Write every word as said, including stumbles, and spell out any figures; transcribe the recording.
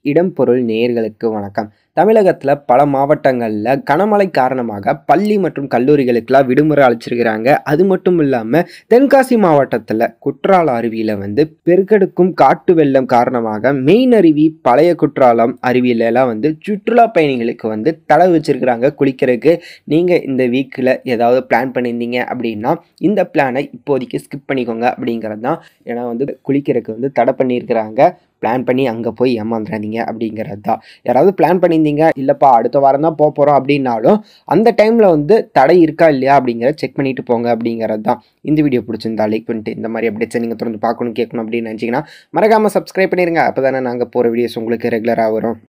இடம் பொருள் நேயர்களுக்கு வணக்கம். தமிழகத்துல பல மாவட்டங்கள்ல கனமழை காரணமாக பள்ளி மற்றும் கல்லூரிகளுக்கெல்லாம் விடுமுறை அளிச்சிருக்கிறாங்க. அது மட்டும் இல்லாம தென்காசி மாவட்டத்துல குற்றால அருவியில வந்து பெருக்கெடுக்கும் காட்டு வெள்ளம் காரணமாக மெயின் அருவி, பழைய குற்றாலம் அருவியில எல்லாம் வந்து சுற்றுலா பயணிகளுக்கு வந்து தடை வச்சிருக்கிறாங்க குளிக்கிறதுக்கு. நீங்க இந்த வீக்ல ஏதாவது பிளான் பண்ணியிருந்தீங்க அப்படின்னா இந்த பிளானை இப்போதைக்கு ஸ்கிப் பண்ணிக்கோங்க அப்படிங்கிறது தான். ஏன்னா வந்து குளிக்கிறதுக்கு வந்து தடை பண்ணியிருக்கிறாங்க. பிளான் பண்ணி அங்கே போய் ஏமாந்துடாதீங்க அப்படிங்கிறது தான். யாராவது பிளான் பண்ணியிருந்தீங்க, இல்லைப்பா அடுத்த வாரம் தான் போக போகிறோம் அப்படின்னாலும் அந்த டைமில் வந்து தடை இருக்கா இல்லையா அப்படிங்கிறத செக் பண்ணிட்டு போங்க அப்படிங்கிறது தான். இந்த வீடியோ பிடிச்சிருந்தா லைக் பண்ணிட்டு இந்த மாதிரி அப்டேட்ஸை நீங்கள் தொடர்ந்து பார்க்கணும் கேட்கணும் அப்படின்னு நினச்சிங்கன்னா மறக்காமல் சப்ஸ்கிரைப் பண்ணிடுங்க. அப்போ தானே நாங்கள் போகிற வீடியோஸ் உங்களுக்கு ரெகுலராக வரும்.